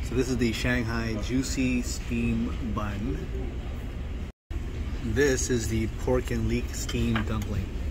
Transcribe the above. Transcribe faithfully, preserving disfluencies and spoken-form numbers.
So this is the Shanghai Juicy Steam Bun. This is the pork and leek steamed dumpling.